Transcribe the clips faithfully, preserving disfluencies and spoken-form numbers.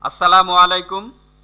আসসালামু আলাইকুম।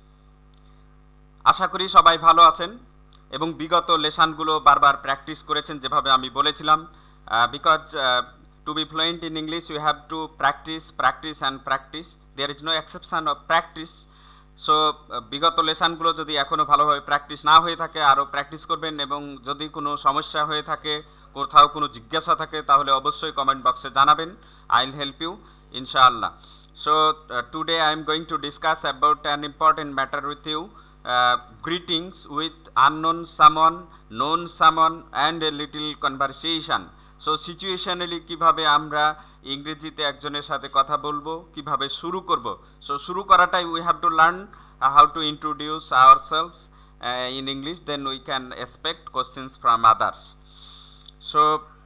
আশা করি সবাই ভালো আছেন এবং বিগত লেসনগুলো বারবার প্র্যাকটিস করেছেন যেভাবে আমি বলেছিলাম। Because to be fluent in English you have to practice practice and practice, there is no exception of practice. So বিগত লেসনগুলো যদি এখনও ভালোভাবে প্র্যাকটিস না হয়ে থাকে আরও প্র্যাকটিস করবেন, এবং যদি কোনো সমস্যা হয়ে থাকে, কোথাও কোনো জিজ্ঞাসা থাকে, তাহলে অবশ্যই কমেন্ট বক্সে জানাবেন। আই উইল হেল্প ইউ ইনশাআল্লাহ. So uh, today I am going to discuss about an important matter with you. Uh, greetings with unknown someone, known someone and a little conversation. So situationally কিভাবে আমরা ইংরেজিতে একজনের সাথে কথা বলবো, কিভাবে শুরু করব। So শুরু করাটাই we have to learn uh, how to introduce ourselves uh, in English, then we can expect questions from others. So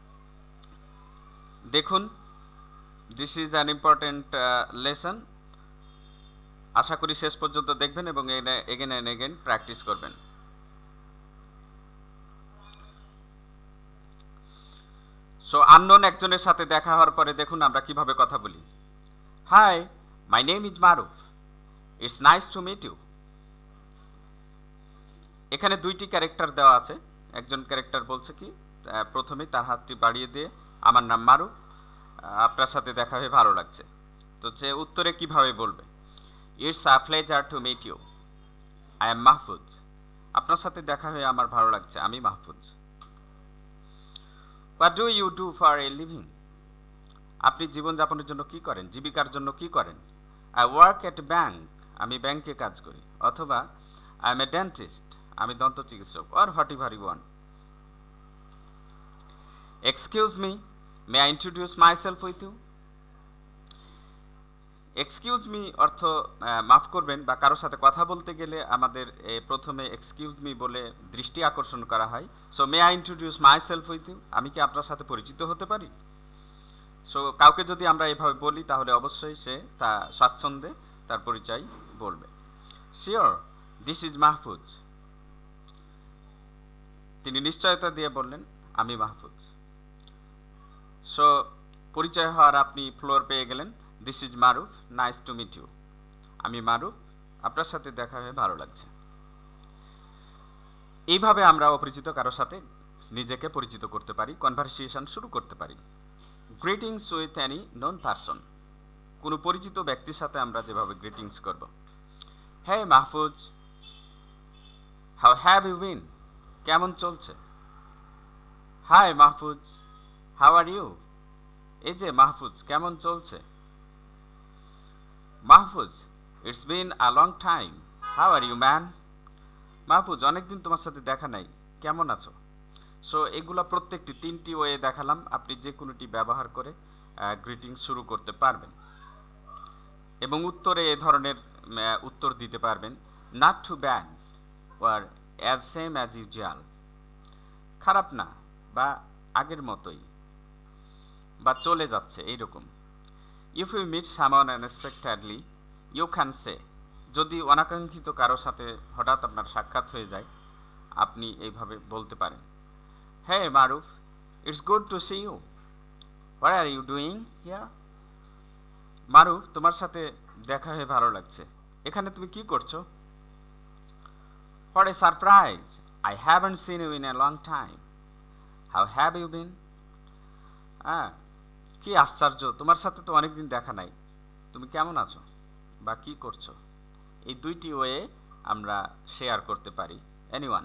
দেখুন, this is an important lesson. আশা করি শেষ পর্যন্ত দেখবেন এবং এগেন অ্যান্ড এগেন প্র্যাকটিস করবেন। সো আননোন একজনের সাথে দেখা হওয়ার পরে দেখুন আমরা কিভাবে কথা বলি। Hi, my name is Maruf, it's nice to meet you. এখানে দুইটি ক্যারেক্টার দেওয়া আছে। একজন ক্যারেক্টার বলছে কি, প্রথমে তার হাতটি বাড়িয়ে দিয়ে আমার নাম মারুফ, আপনার সাথে দেখা হয়ে ভালো লাগছে। তো যে উত্তরে কিভাবে বলবে, it's a pleasure to meet you, I am Mahfuz. আপনার সাথে দেখা হয়ে আমার ভালো লাগছে, আমি Mahfuz. What do you do for a living? আপনি জীবনযাপনের জন্য কি করেন, জীবিকার জন্য কি করেন? আই ওয়ার্ক এট ব্যাংক, আমি ব্যাংকে কাজ করি। অথবা আই এম এ ডেন্টিস্ট, আমি দন্ত চিকিৎসক। Or whatever you want. Excuse me, may I introduce myself with you? Excuse me অর্থ মাফ করবেন, বা কারোর সাথে কথা বলতে গেলে আমাদের প্রথমে এক্সকিউজ মি বলে দৃষ্টি আকর্ষণ করা হয়। So may I introduce myself with you, আমি কি আপনার সাথে পরিচিত হতে পারি? সো কাউকে যদি আমরা এভাবে বলি তাহলে অবশ্যই সে তা স্বাচ্ছন্দ্যে তার পরিচয় বলবে। Sure, this is Mahfuz. তিনি নিশ্চয়তা দিয়ে বললেন, আমি মাহফুজ। সো পরিচয় হওয়ার আপনি ফ্লোর পেয়ে গেলেন। This is Maruf, nice to meet you. আমি মারুফ, আপনার সাথে দেখা হয়ে ভালো লাগছে। এইভাবে আমরা অপরিচিত কারোর সাথে নিজেকে পরিচিত করতে পারি, কনভারসেশন শুরু করতে পারি। Greetings with any known person, কোনো পরিচিত ব্যক্তির সাথে আমরা যেভাবে গ্রিটিংস করব। হ্যাঁ Mahfuz, how have you been? কেমন চলছে? Hi Mahfuz, how are you? এই যে মাহফুজ, কেমন চলছে? Mahfuz, it's been a long time, how are you man? Mahfuz, অনেকদিন তোমার সাথে দেখা নাই, কেমন আছো? সো এগুলো প্রত্যেকটি তিনটি ওয়ে দেখালাম, আপনি যে কোনোটি ব্যবহার করে গ্রিটিং শুরু করতে পারবেন এবং উত্তরে এ ধরনের উত্তর দিতে পারবেন। Not too bad or as same as usual, খারাপ না বা আগের মতোই বা চলে যাচ্ছে এইরকম। If you meet someone unexpectedly you can say, যদি অনাকাঙ্ক্ষিত কারোর সাথে হঠাৎ আপনার সাক্ষাৎ হয়ে যায় আপনি এইভাবে বলতে পারেন। হ্যাঁ Maruf, it's good to see you, what are you doing here? Maruf, তোমার সাথে দেখা হয়ে ভালো লাগছে, এখানে তুমি কি করছো? What a surprise, I haven't seen you in a long time, how have you been? হ্যাঁ, কি আশ্চর্য, তোমার সাথে তো অনেকদিন দেখা নাই, তুমি কেমন আছো বা কি করছো? এই দুইটি ওয়ে আমরা শেয়ার করতে পারি এনিওয়ান,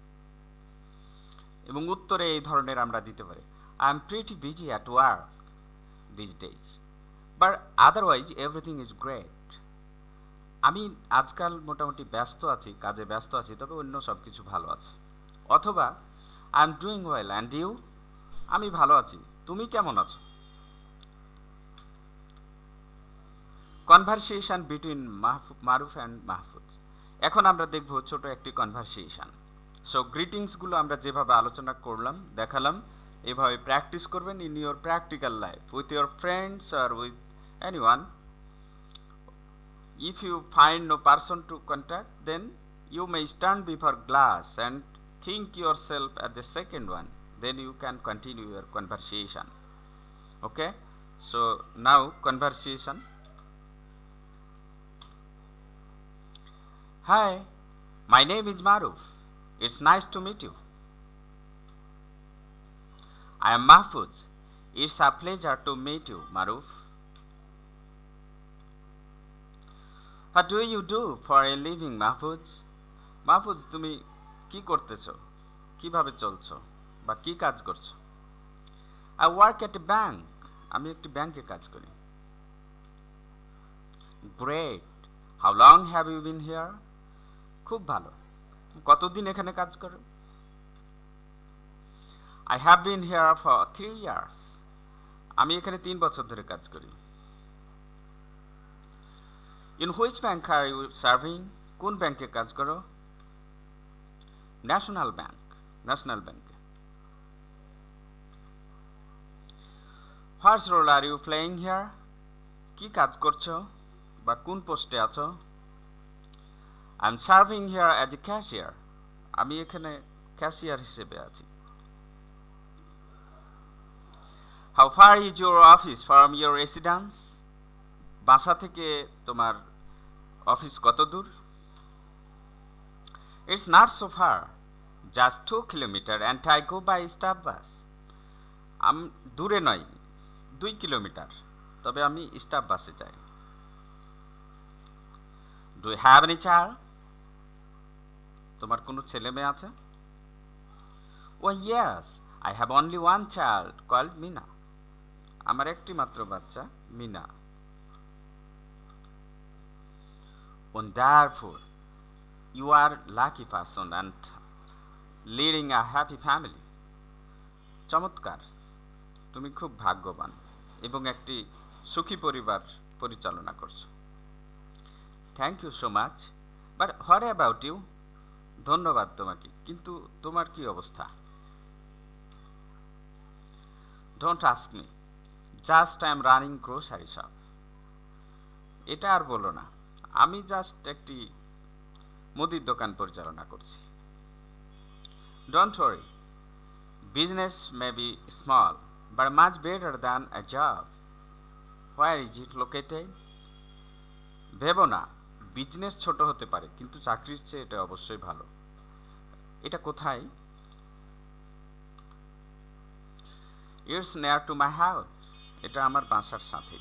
এবং উত্তরে এই ধরনের আমরা দিতে পারি, I am pretty busy at work this days, but otherwise everything is great. আমি আজকাল মোটামুটি ব্যস্ত আছি, কাজে ব্যস্ত আছি, তবে অন্য সব কিছু ভালো আছে। অথবা I am doing well and you? আমি ভালো আছি, তুমি কেমন আছো? Conversation between Maruf and Mahfuz. এখন আমরা দেখব ছোট একটি কনভারসেশন। সো গ্রিটিংসগুলো আমরা যেভাবে আলোচনা করলাম, দেখালাম, এভাবে প্র্যাকটিস করবেন in your practical life with your friends আর with anyone. If you find no person to contact, then you may stand before glass and think yourself as a second one, then you can continue your conversation. Okay, so now conversation. Hi, my name is Maruf. It's nice to meet you. I am Mahfuz. It's a pleasure to meet you, Maruf. What do you do for a living, Mahfuz? Mahfuz, তুমি কি করতেছো? কিভাবে চলছো? বা কি কাজ করছো? I work at a bank. আমি একটি ব্যাংকে কাজ করি। Great. How long have you been here? খুব ভালো। কতদিন এখানে কাজ করো? I have been here for three years. আমি এখানে তিন বছর ধরে কাজ করি। In which bank are you serving? কোন ব্যাংকে কাজ করো? National Bank. National Bank. What role are you playing here? কি কাজ করছো বা কোন পোস্টে আছো? I'm serving here as a cashier. আমি এখানে ক্যাশিয়ার হিসেবে আছি। How far is your office from your residence? বাসা থেকে তোমার অফিস কত দূর? It's not so far. Just two kilometers and I go by staff bus. আম দূরে নয়, দুই কিলোমিটার, তবে আমি স্টাফ বাসে যাই। Do you have any child? তোমার কোনো ছেলে মেয়ে আছে? Oh yes, I have only one child called Mina. আমার একটি মাত্র বাচ্চা Mina. Wonderful. You are lucky person and leading a happy family. চমৎকার, তুমি খুব ভাগ্যবান এবং একটি সুখী পরিবার পরিচালনা করছো। Thank you so much. But what about you? ধন্যবাদ তোমাকে, কিন্তু তোমার কি অবস্থা? Don't ask me. Just I am running grocery shop. এটা আর বলো না, আমি জাস্ট একটি মুদির দোকান পরিচালনা করছি। Don't worry. Business may be small, but much better than a job. Where is it located? ভেবো না, বিজনেস ছোট হতে পারে, কিন্তু চাকরির চেয়ে এটা অবশ্যই ভালো। এটা কোথায়? It's near to my house. এটা আমার বাসার সাথেই।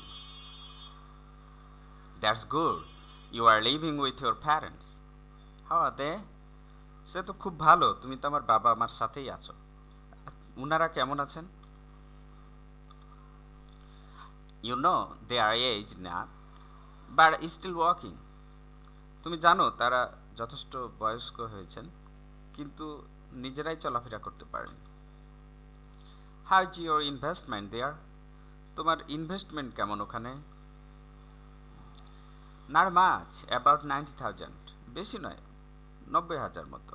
That's good. You are living with your parents. How are they? সে তো খুব ভালো, তুমি তো আমার বাবা আমার সাথেই আছো। উনারা কেমন আছেন? You know they are aged now, but still walking. তুমি জানো তারা যথেষ্ট বয়স্ক হয়েছেন, কিন্তু নিজেরাই চলাফেরা করতে পারেন। How is your investment there? তোমার ইনভেস্টমেন্ট কেমন ওখানে? Not much, about ninety thousand. বেশি নয়, নব্বই হাজার মতো।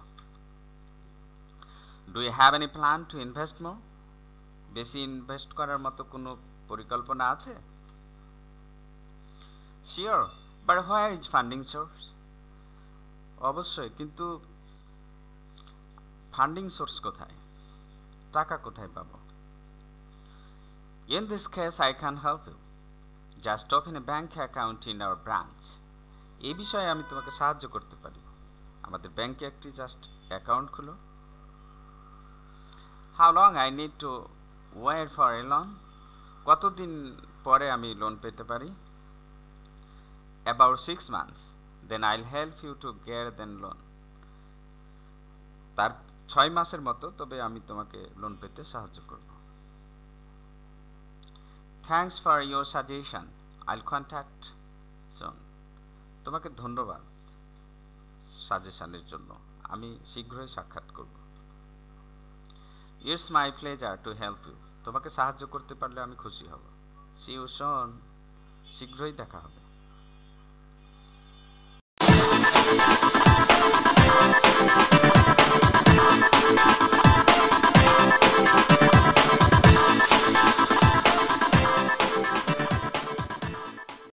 Do you have any plan to invest more? বেশি ইনভেস্ট করার মতো কোনো পরিকল্পনা আছে? Sure, but where is funding source? অবশ্যই, কিন্তু ফান্ডিং সোর্স কোথায়? টাকা কোথায় পাবো? In this case, I can help you. Just open a bank account in our branch. এই বিষয়ে আমি তোমাকে সাহায্য করতে পারি। আমাদের ব্যাংকে একটি জাস্ট অ্যাকাউন্ট খুলো। How long I need to wait for a loan? কতদিন পরে আমি লোন পেতে পারি? About six months. Then I'll help you to get the loan. তার ছয় মাসের মতো, তবে আমি তোমাকে লোন পেতে সাহায্য করব। Thanks for your suggestion. I'll contact soon. তোমাকে ধন্যবাদ সাজেশনের জন্য, আমি শীঘ্রই সাক্ষাৎ করব। It's my pleasure to help you. তোমাকে সাহায্য করতে পারলে আমি খুশি হব। See you soon. শীঘ্রই দেখা হবে।